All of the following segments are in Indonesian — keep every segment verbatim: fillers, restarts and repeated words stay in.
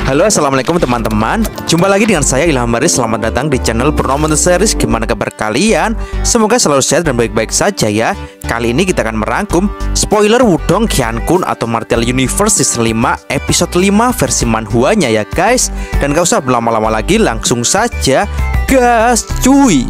Halo, assalamualaikum teman-teman. Jumpa lagi dengan saya Ilham Baris. Selamat datang di channel Purnomo Series. Gimana kabar kalian? Semoga selalu sehat dan baik-baik saja ya. Kali ini kita akan merangkum spoiler Wudong Hyunkun atau Martial Universe Season lima episode lima versi manhwanya ya guys. Dan gak usah berlama-lama lagi, langsung saja gas cuy.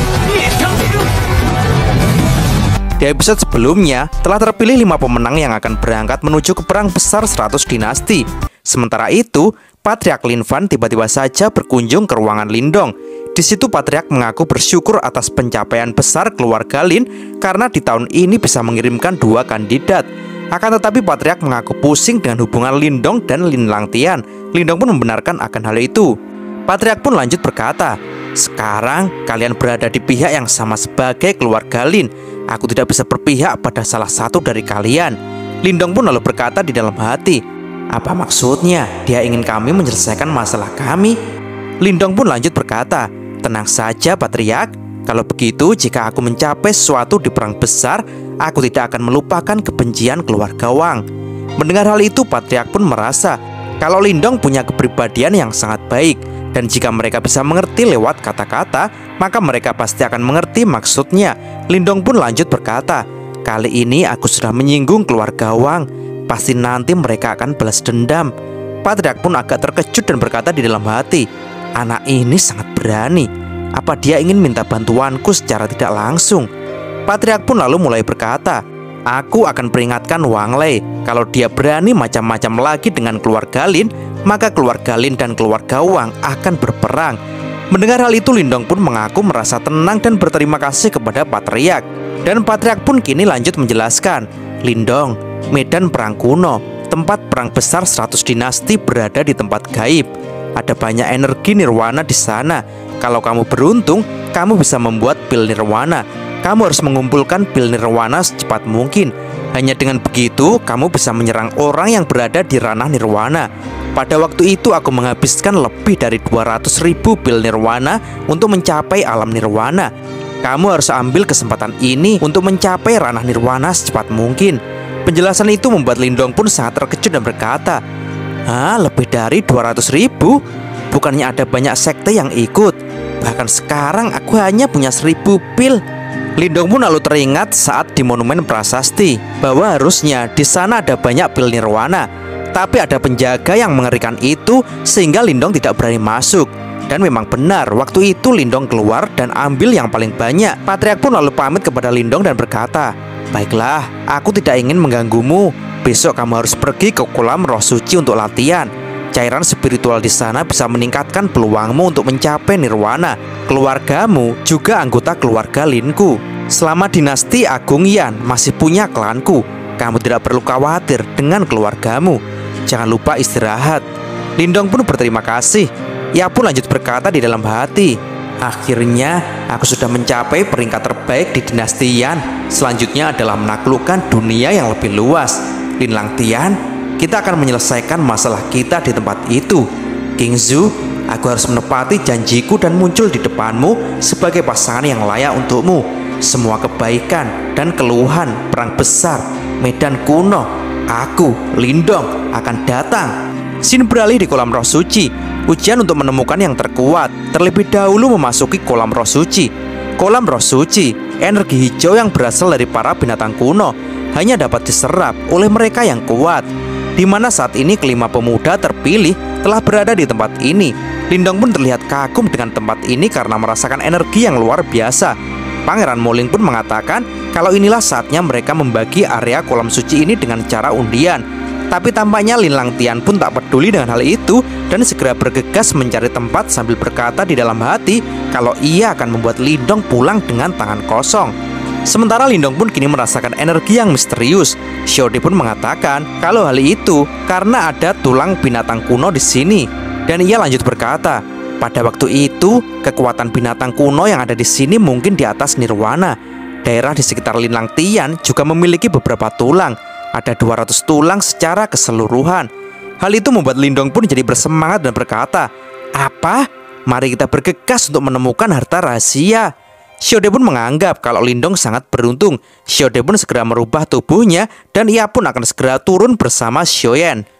Di episode sebelumnya telah terpilih lima pemenang yang akan berangkat menuju ke perang besar seratus dinasti. Sementara itu, Patriark Lin Fan tiba-tiba saja berkunjung ke ruangan Lindong. Di situ Patriark mengaku bersyukur atas pencapaian besar keluarga Lin karena di tahun ini bisa mengirimkan dua kandidat. Akan tetapi Patriark mengaku pusing dengan hubungan Lindong dan Lin Langtian. Lindong pun membenarkan akan hal itu. Patriark pun lanjut berkata, "Sekarang kalian berada di pihak yang sama sebagai keluarga Lin. Aku tidak bisa berpihak pada salah satu dari kalian." Lindong pun lalu berkata di dalam hati, "Apa maksudnya? Dia ingin kami menyelesaikan masalah kami?" Lindong pun lanjut berkata, "Tenang saja Patriark. Kalau begitu, jika aku mencapai sesuatu di perang besar, aku tidak akan melupakan kebencian keluarga Wang." Mendengar hal itu, Patriark pun merasa kalau Lindong punya kepribadian yang sangat baik. Dan jika mereka bisa mengerti lewat kata-kata, maka mereka pasti akan mengerti maksudnya. Lindong pun lanjut berkata, "Kali ini aku sudah menyinggung keluarga Wang. Pasti nanti mereka akan balas dendam." Patriark pun agak terkejut dan berkata di dalam hati, "Anak ini sangat berani. Apa dia ingin minta bantuanku secara tidak langsung?" Patriark pun lalu mulai berkata, "Aku akan peringatkan Wang Lei. Kalau dia berani macam-macam lagi dengan keluarga Lin, maka keluarga Lin dan keluarga Wang akan berperang." Mendengar hal itu, Lindong pun mengaku merasa tenang dan berterima kasih kepada Patriark. Dan Patriark pun kini lanjut menjelaskan, "Lindong, medan perang kuno, tempat perang besar seratus dinasti berada di tempat gaib. Ada banyak energi nirwana di sana. Kalau kamu beruntung, kamu bisa membuat pil nirwana. Kamu harus mengumpulkan pil nirwana secepat mungkin. Hanya dengan begitu, kamu bisa menyerang orang yang berada di ranah nirwana. Pada waktu itu aku menghabiskan lebih dari dua ratus ribu pil nirwana untuk mencapai alam nirwana. Kamu harus ambil kesempatan ini untuk mencapai ranah nirwana secepat mungkin." Penjelasan itu membuat Lindong pun sangat terkejut dan berkata, "Hah, lebih dari dua ratus ribu? Bukannya ada banyak sekte yang ikut? Bahkan sekarang aku hanya punya seribu pil." Lindong pun lalu teringat saat di Monumen Prasasti bahwa harusnya di sana ada banyak pil nirwana. Tapi ada penjaga yang mengerikan itu sehingga Lindong tidak berani masuk. Dan memang benar, waktu itu Lindong keluar dan ambil yang paling banyak. Patriark pun lalu pamit kepada Lindong dan berkata, "Baiklah, aku tidak ingin mengganggumu. Besok kamu harus pergi ke kolam roh suci untuk latihan. Cairan spiritual di sana bisa meningkatkan peluangmu untuk mencapai nirwana. Keluargamu juga anggota keluarga Linku. Selama dinasti Agung Yan masih punya klanku, kamu tidak perlu khawatir dengan keluargamu. Jangan lupa istirahat." Lindong pun berterima kasih. Ia pun lanjut berkata di dalam hati, "Akhirnya aku sudah mencapai peringkat terbaik di dinasti Yan. Selanjutnya adalah menaklukkan dunia yang lebih luas. Lin Langtian, kita akan menyelesaikan masalah kita di tempat itu. King Zhu, aku harus menepati janjiku dan muncul di depanmu sebagai pasangan yang layak untukmu. Semua kebaikan dan keluhan perang besar, medan kuno, aku, Lindong, akan datang." Scene beralih di kolam roh suci. Ujian untuk menemukan yang terkuat. Terlebih dahulu memasuki kolam roh suci. Kolam roh suci, energi hijau yang berasal dari para binatang kuno, hanya dapat diserap oleh mereka yang kuat. Di mana saat ini kelima pemuda terpilih telah berada di tempat ini. Lindong pun terlihat kagum dengan tempat ini karena merasakan energi yang luar biasa. Pangeran Moling pun mengatakan kalau inilah saatnya mereka membagi area kolam suci ini dengan cara undian. Tapi tampaknya Lin Langtian pun tak peduli dengan hal itu dan segera bergegas mencari tempat sambil berkata di dalam hati kalau ia akan membuat Lindong pulang dengan tangan kosong. Sementara Lindong pun kini merasakan energi yang misterius. Xiaode pun mengatakan kalau hal itu karena ada tulang binatang kuno di sini. Dan ia lanjut berkata, pada waktu itu kekuatan binatang kuno yang ada di sini mungkin di atas nirwana. Daerah di sekitar Lin Langtian juga memiliki beberapa tulang. Ada dua ratus tulang secara keseluruhan. Hal itu membuat Lindong pun jadi bersemangat dan berkata, "Apa? Mari kita bergegas untuk menemukan harta rahasia." Xiaode pun menganggap kalau Lindong sangat beruntung. Xiaode pun segera merubah tubuhnya dan ia pun akan segera turun bersama Xiaoyan.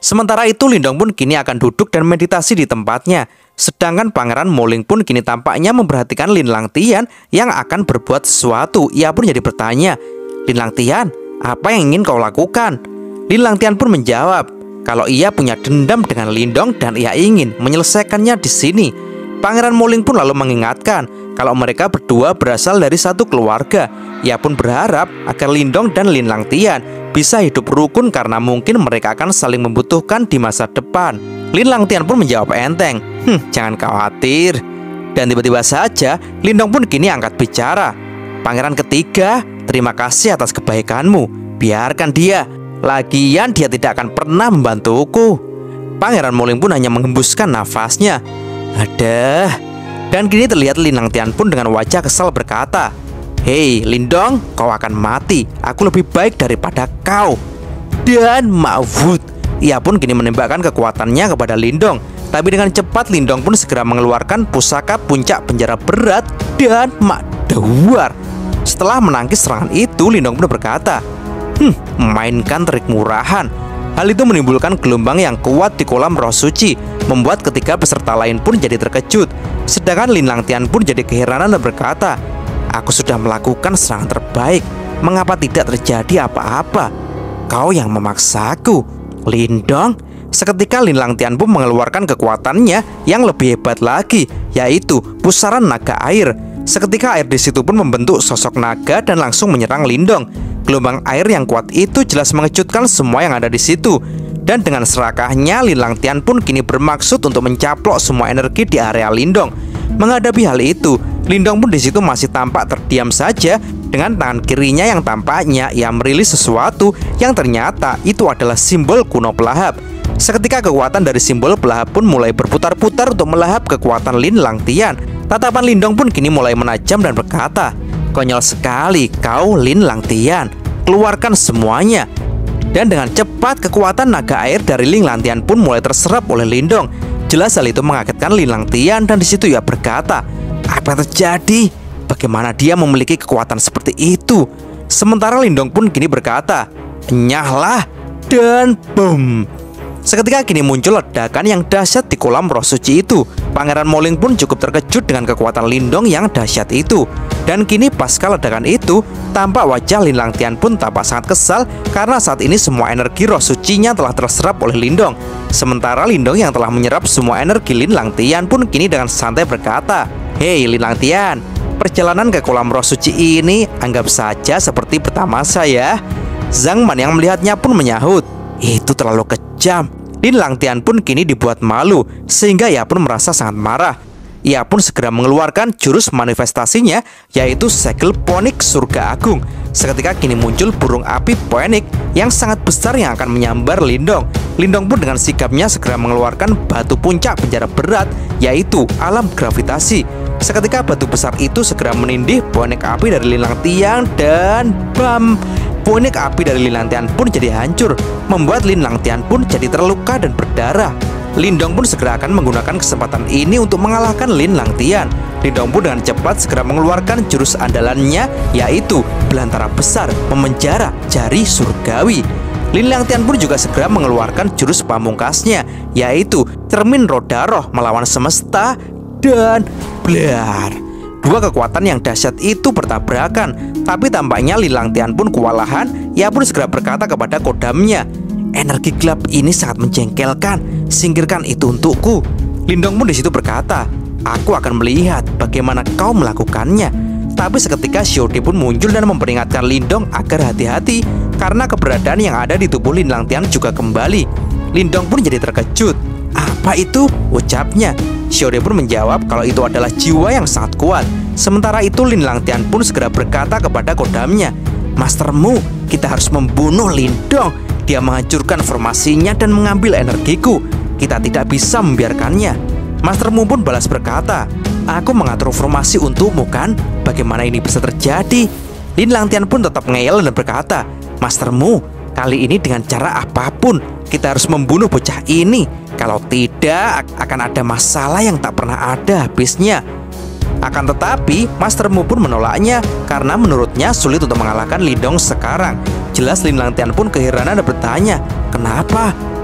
Sementara itu Lindong pun kini akan duduk dan meditasi di tempatnya. Sedangkan Pangeran Moling pun kini tampaknya memperhatikan Lin Langtian yang akan berbuat sesuatu. Ia pun jadi bertanya, "Lin Langtian, apa yang ingin kau lakukan?" Lin Langtian pun menjawab kalau ia punya dendam dengan Lindong dan ia ingin menyelesaikannya di sini. Pangeran Moling pun lalu mengingatkan kalau mereka berdua berasal dari satu keluarga. Ia pun berharap agar Lindong dan Lin Langtian bisa hidup rukun karena mungkin mereka akan saling membutuhkan di masa depan. Lin Langtian pun menjawab enteng, "Hmm, jangan khawatir." Dan tiba-tiba saja Lindong pun kini angkat bicara, "Pangeran ketiga, terima kasih atas kebaikanmu. Biarkan dia. Lagian dia tidak akan pernah membantuku." Pangeran Moling pun hanya menghembuskan nafasnya. Aduh. Dan kini terlihat Lin Langtian pun dengan wajah kesal berkata, "Hei Lindong, kau akan mati. Aku lebih baik daripada kau." Dan Mawut, ia pun kini menembakkan kekuatannya kepada Lindong. Tapi dengan cepat Lindong pun segera mengeluarkan pusaka puncak penjara berat dan Makdawar. Setelah menangkis serangan itu, Lindong pun berkata, Hmm, mainkan trik murahan. Hal itu menimbulkan gelombang yang kuat di kolam roh suci, membuat ketiga peserta lain pun jadi terkejut. Sedangkan Lin Langtian pun jadi keheranan dan berkata, "Aku sudah melakukan serangan terbaik. Mengapa tidak terjadi apa-apa? Kau yang memaksaku, Lindong." Seketika Lin Langtian pun mengeluarkan kekuatannya yang lebih hebat lagi, yaitu pusaran naga air. Seketika air di situ pun membentuk sosok naga dan langsung menyerang Lindong. Gelombang air yang kuat itu jelas mengejutkan semua yang ada di situ. Dan dengan serakahnya, Lin Langtian pun kini bermaksud untuk mencaplok semua energi di area Lindong. Menghadapi hal itu, Lindong pun di situ masih tampak terdiam saja. Dengan tangan kirinya yang tampaknya ia merilis sesuatu yang ternyata itu adalah simbol kuno pelahap. Seketika kekuatan dari simbol pelahap pun mulai berputar-putar untuk melahap kekuatan Lin Langtian. Tatapan Lindong pun kini mulai menajam dan berkata, "Konyol sekali kau, Lin Langtian. Keluarkan semuanya." Dan dengan cepat kekuatan naga air dari Lin Langtian pun mulai terserap oleh Lindong. Jelas hal itu mengagetkan Lin Langtian dan di situ ia berkata, "Apa yang terjadi? Bagaimana dia memiliki kekuatan seperti itu?" Sementara Lindong pun kini berkata, "Nyahlah," dan boom. Seketika kini muncul ledakan yang dahsyat di kolam roh suci itu. Pangeran Moling pun cukup terkejut dengan kekuatan Lindong yang dahsyat itu. Dan kini pasca ledakan itu, tampak wajah Lin Langtian pun tampak sangat kesal karena saat ini semua energi roh sucinya telah terserap oleh Lindong. Sementara Lindong yang telah menyerap semua energi Lin Langtian pun kini dengan santai berkata, "Hei Lin Langtian, perjalanan ke kolam roh suci ini anggap saja seperti pertama saya." Zhang Man yang melihatnya pun menyahut, "Itu terlalu kejam." Lin Langtian pun kini dibuat malu sehingga ia pun merasa sangat marah. Ia pun segera mengeluarkan jurus manifestasinya, yaitu segel ponik surga agung. Seketika kini muncul burung api ponik yang sangat besar yang akan menyambar Lindong. Lindong pun dengan sigapnya segera mengeluarkan batu puncak penjara berat, yaitu alam gravitasi. Seketika batu besar itu segera menindih ponik api dari Lin Langtian dan bam! Ponik api dari Lin Langtian pun jadi hancur, membuat Lin Langtian pun jadi terluka dan berdarah. Lindong pun segera akan menggunakan kesempatan ini untuk mengalahkan Lin Langtian. Lindong pun dengan cepat segera mengeluarkan jurus andalannya, yaitu belantara besar memenjara jari surgawi. Lin Langtian pun juga segera mengeluarkan jurus pamungkasnya, yaitu cermin roda roh melawan semesta dan blar. Dua kekuatan yang dahsyat itu bertabrakan, tapi tampaknya Lin Langtian pun kewalahan. Ia pun segera berkata kepada kodamnya, "Energi gelap ini sangat menjengkelkan. Singkirkan itu untukku." Lindong pun di situ berkata, "Aku akan melihat bagaimana kau melakukannya." Tapi seketika Xiaodi pun muncul dan memperingatkan Lindong agar hati-hati karena keberadaan yang ada di tubuh Lin Langtian juga kembali. Lindong pun jadi terkejut. "Apa itu?" ucapnya. Xiaodi pun menjawab kalau itu adalah jiwa yang sangat kuat. Sementara itu Lin Langtian pun segera berkata kepada kodamnya, "Mastermu, kita harus membunuh Lindong. Dia menghancurkan formasinya dan mengambil energiku. Kita tidak bisa membiarkannya." Mastermu pun balas berkata, "Aku mengatur formasi untukmu kan? Bagaimana ini bisa terjadi?" Lin Langtian pun tetap ngeyel dan berkata, "Mastermu, kali ini dengan cara apapun kita harus membunuh bocah ini. Kalau tidak akan ada masalah yang tak pernah ada habisnya." Akan tetapi Mastermu pun menolaknya karena menurutnya sulit untuk mengalahkan Lindong sekarang. Jelas Lin Langtian pun keheranan dan bertanya, "Kenapa?"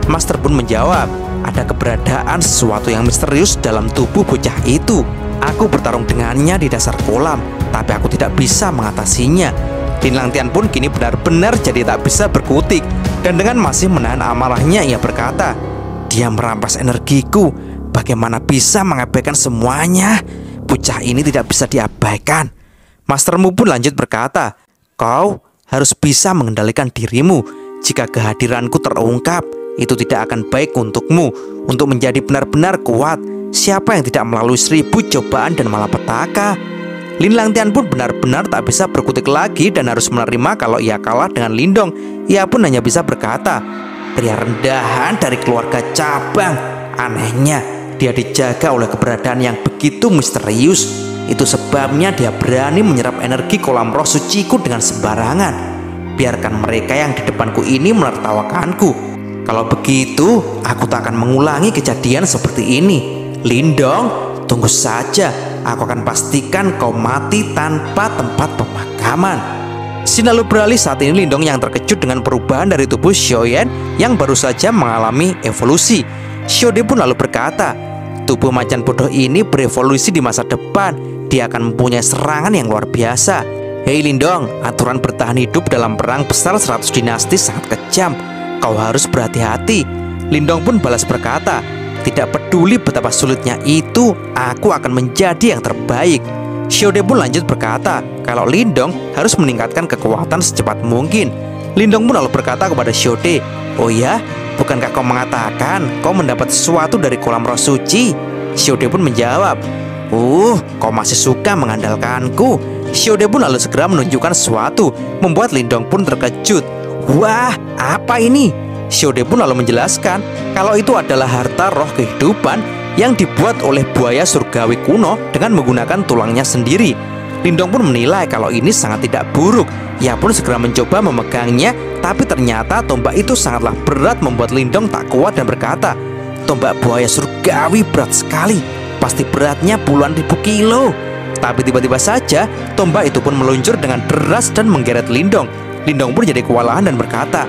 Master pun menjawab, ada keberadaan sesuatu yang misterius dalam tubuh bocah itu. Aku bertarung dengannya di dasar kolam, tapi aku tidak bisa mengatasinya. Lin Langtian pun kini benar-benar jadi tak bisa berkutik. Dan dengan masih menahan amarahnya, ia berkata, dia merampas energiku. Bagaimana bisa mengabaikan semuanya? Bocah ini tidak bisa diabaikan. Mastermu pun lanjut berkata, kau harus bisa mengendalikan dirimu. Jika kehadiranku terungkap, itu tidak akan baik untukmu. Untuk menjadi benar-benar kuat, siapa yang tidak melalui seribu cobaan dan malapetaka? Lin Langtian pun benar-benar tak bisa berkutik lagi dan harus menerima kalau ia kalah dengan Lindong. Ia pun hanya bisa berkata, pria rendahan dari keluarga cabang. Anehnya, dia dijaga oleh keberadaan yang begitu misterius. Itu sebabnya dia berani menyerap energi kolam roh suciku dengan sembarangan. Biarkan mereka yang di depanku ini menertawakanku. Kalau begitu, aku tak akan mengulangi kejadian seperti ini. Lindong, tunggu saja. Aku akan pastikan kau mati tanpa tempat pemakaman. Scene lalu beralih saat ini Lindong yang terkejut dengan perubahan dari tubuh Xiaoyan yang baru saja mengalami evolusi. Xiaode pun lalu berkata, tubuh macan bodoh ini berevolusi di masa depan. Dia akan mempunyai serangan yang luar biasa. Hei Lindong, aturan bertahan hidup dalam perang besar seratus dinasti sangat kejam. Kau harus berhati-hati. Lindong pun balas berkata, tidak peduli betapa sulitnya itu, aku akan menjadi yang terbaik. Xiaode pun lanjut berkata, kalau Lindong harus meningkatkan kekuatan secepat mungkin. Lindong pun lalu berkata kepada Xiaode, oh ya, bukankah kau mengatakan kau mendapat sesuatu dari kolam roh suci? Xiaode pun menjawab, uh, kau masih suka mengandalkanku. Xiaode pun lalu segera menunjukkan sesuatu, membuat Lindong pun terkejut. Wah, apa ini? Xiaode pun lalu menjelaskan kalau itu adalah harta roh kehidupan yang dibuat oleh buaya surgawi kuno dengan menggunakan tulangnya sendiri. Lindong pun menilai kalau ini sangat tidak buruk. Ia pun segera mencoba memegangnya, tapi ternyata tombak itu sangatlah berat membuat Lindong tak kuat dan berkata, tombak buaya surgawi berat sekali, pasti beratnya puluhan ribu kilo. Tapi tiba-tiba saja tombak itu pun meluncur dengan deras dan menggeret Lindong. Lindong pun jadi kewalahan dan berkata,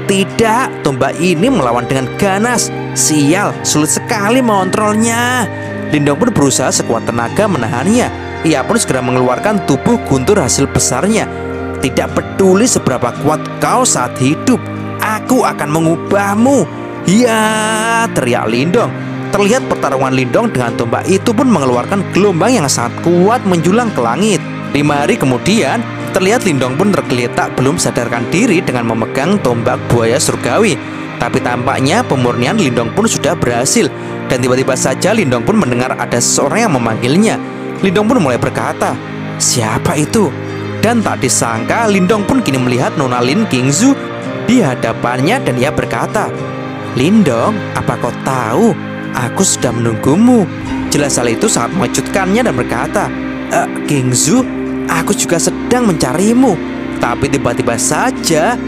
tidak, tombak ini melawan dengan ganas. Sial, sulit sekali mengontrolnya. Lindong pun berusaha sekuat tenaga menahannya. Ia pun segera mengeluarkan tubuh guntur hasil besarnya. Tidak peduli seberapa kuat kau saat hidup, aku akan mengubahmu. Ya, teriak Lindong. Terlihat pertarungan Lindong dengan tombak itu pun mengeluarkan gelombang yang sangat kuat menjulang ke langit. Lima hari kemudian, terlihat Lindong pun tergeletak belum sadarkan diri dengan memegang tombak buaya surgawi. Tapi tampaknya pemurnian Lindong pun sudah berhasil. Dan tiba-tiba saja Lindong pun mendengar ada seseorang yang memanggilnya. Lindong pun mulai berkata, siapa itu? Dan tak disangka Lindong pun kini melihat Nona Lin Qingzu di hadapannya dan ia berkata, Lindong, apa kau tahu? Aku sudah menunggumu. Jelas hal itu sangat mengejutkannya dan berkata, e, Qingzu, aku juga sedang mencarimu. Tapi tiba-tiba saja,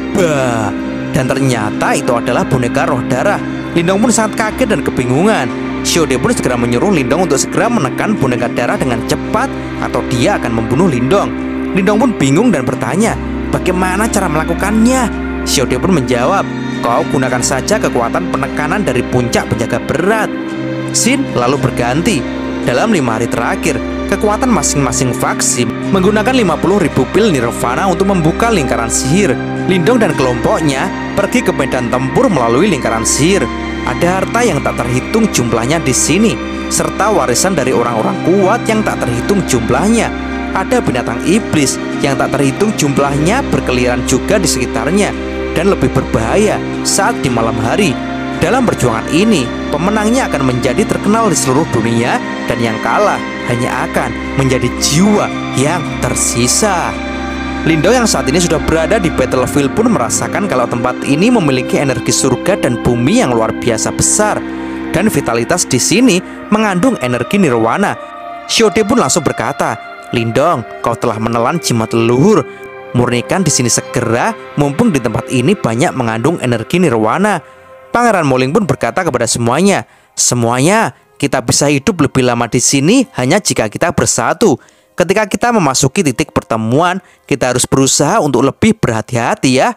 bah, dan ternyata itu adalah boneka roh darah. Lindong pun sangat kaget dan kebingungan. Xiaode pun segera menyuruh Lindong untuk segera menekan boneka darah dengan cepat atau dia akan membunuh Lindong. Lindong pun bingung dan bertanya, bagaimana cara melakukannya? Xiaode pun menjawab, kau gunakan saja kekuatan penekanan dari puncak penjaga berat. Scene lalu berganti. Dalam lima hari terakhir, kekuatan masing-masing faksi menggunakan lima puluh ribu pil nirvana untuk membuka lingkaran sihir. Lindong dan kelompoknya pergi ke medan tempur melalui lingkaran sihir. Ada harta yang tak terhitung jumlahnya di sini, serta warisan dari orang-orang kuat yang tak terhitung jumlahnya. Ada binatang iblis yang tak terhitung jumlahnya berkeliaran juga di sekitarnya, dan lebih berbahaya saat di malam hari. Dalam perjuangan ini, pemenangnya akan menjadi terkenal di seluruh dunia, dan yang kalah hanya akan menjadi jiwa yang tersisa. Lindong yang saat ini sudah berada di battlefield pun merasakan kalau tempat ini memiliki energi surga dan bumi yang luar biasa besar, dan vitalitas di sini mengandung energi nirwana. Xiaode pun langsung berkata, Lindong, kau telah menelan jimat leluhur. Murnikan di sini segera, mumpung di tempat ini banyak mengandung energi nirwana. Pangeran Moling pun berkata kepada semuanya, semuanya, kita bisa hidup lebih lama di sini hanya jika kita bersatu. Ketika kita memasuki titik pertemuan, kita harus berusaha untuk lebih berhati-hati ya.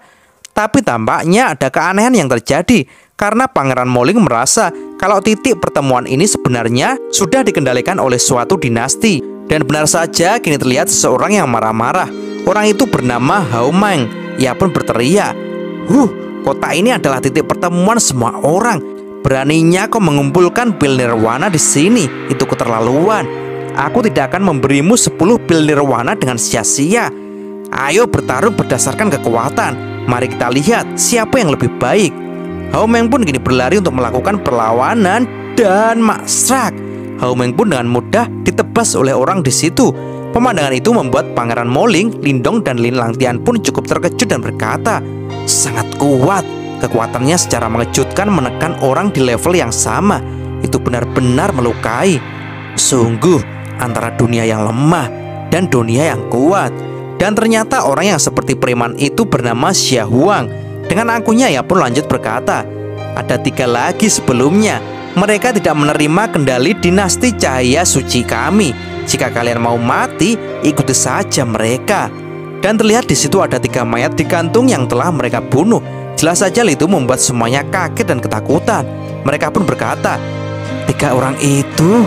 Tapi tampaknya ada keanehan yang terjadi karena Pangeran Moling merasa kalau titik pertemuan ini sebenarnya sudah dikendalikan oleh suatu dinasti. Dan benar saja kini terlihat seseorang yang marah-marah. Orang itu bernama Haumeng. Ia pun berteriak, "Huh, kota ini adalah titik pertemuan semua orang. Beraninya kau mengumpulkan pil nirwana di sini. Itu keterlaluan. Aku tidak akan memberimu sepuluh pil nirwana dengan sia-sia. Ayo bertarung berdasarkan kekuatan. Mari kita lihat siapa yang lebih baik." Haumeng pun kini berlari untuk melakukan perlawanan dan makstrak. Haumeng pun dengan mudah ditebas oleh orang di situ. Pemandangan itu membuat Pangeran Moling, Lindong, dan Lin Langtian pun cukup terkejut dan berkata, "Sangat kuat. Kekuatannya secara mengejutkan menekan orang di level yang sama. Itu benar-benar melukai. Sungguh antara dunia yang lemah dan dunia yang kuat." Dan ternyata orang yang seperti preman itu bernama Xia Huang. Dengan angkuhnya ia pun lanjut berkata, "Ada tiga lagi sebelumnya. Mereka tidak menerima kendali dinasti cahaya suci kami. Jika kalian mau mati, ikuti saja mereka." Dan terlihat di situ ada tiga mayat digantung yang telah mereka bunuh. Jelas saja itu membuat semuanya kaget dan ketakutan. Mereka pun berkata, "Tiga orang itu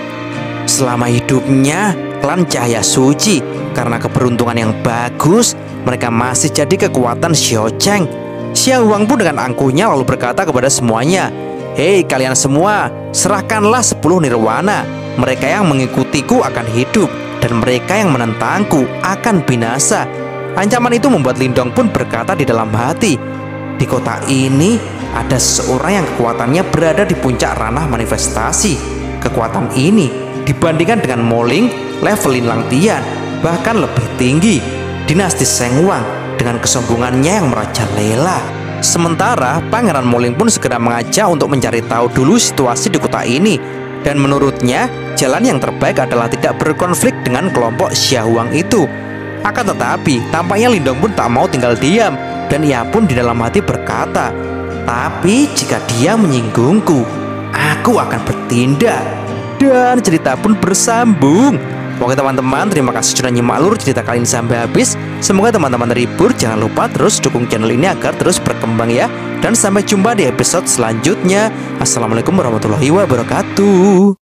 selama hidupnya klan cahaya suci. Karena keberuntungan yang bagus, mereka masih jadi kekuatan Xiao Cheng." Xia Huang pun dengan angkuhnya lalu berkata kepada semuanya, "Hei kalian semua, serahkanlah sepuluh nirwana. Mereka yang mengikutiku akan hidup, dan mereka yang menentangku akan binasa." Ancaman itu membuat Lindong pun berkata di dalam hati, "Di kota ini ada seseorang yang kekuatannya berada di puncak ranah manifestasi. Kekuatan ini dibandingkan dengan Moling, level Lin Langtian, bahkan lebih tinggi. Dinasti Seng Wang dengan kesombongannya yang merajalela." Sementara Pangeran Moling pun segera mengajak untuk mencari tahu dulu situasi di kota ini. Dan menurutnya jalan yang terbaik adalah tidak berkonflik dengan kelompok Xia Huang itu. Akan tetapi tampaknya Lindong pun tak mau tinggal diam. Dan ia pun di dalam hati berkata, "Tapi jika dia menyinggungku, aku akan bertindak." Dan cerita pun bersambung. Oke teman-teman, terima kasih sudah nyimak alur cerita kali ini sampai habis. Semoga teman-teman terhibur. Jangan lupa terus dukung channel ini agar terus berkembang ya. Dan sampai jumpa di episode selanjutnya. Assalamualaikum warahmatullahi wabarakatuh.